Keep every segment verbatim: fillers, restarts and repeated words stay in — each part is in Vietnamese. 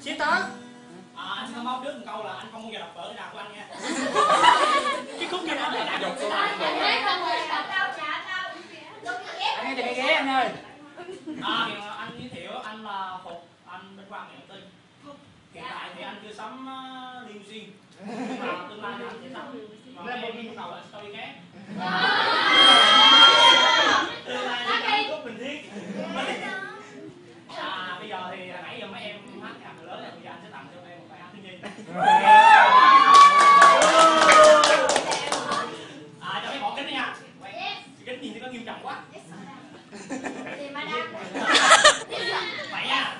Xếp tớ. À, anh xin thông báo trước một câu là anh không bao giờ đập vỡ cái nào của anh nha. Cái khúc kia đó để lại. Dọc xuống anh rồi. Anh nghe từ cái ghế anh ơi. À, thì anh giới thiệu anh là Phục, anh bên quan nghệ thông tin. Hiện tại thì anh chưa sắm uh, limousine, nhưng mà tương lai thì anh sẽ sắm. Mà mấy em yêu cầu là story khác. Tương lai thì anh có bình thiết. À, bây giờ thì nãy giờ mấy em hát nhạc từ lớn rồi, bây giờ anh sẽ tặng cho em một bài hát thiếu nhi. À, cho mấy bỏ kính đi nha. Kính nhìn thì có nghiêm trọng quá. Vậy nha.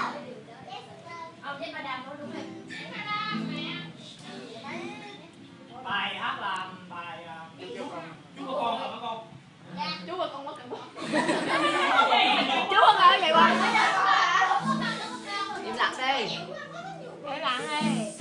Bài hát là bài chú của con hả con? Chú và con mất cả bố. Chú không ơi vậy quá. Im lặng đi. Im lặng đi.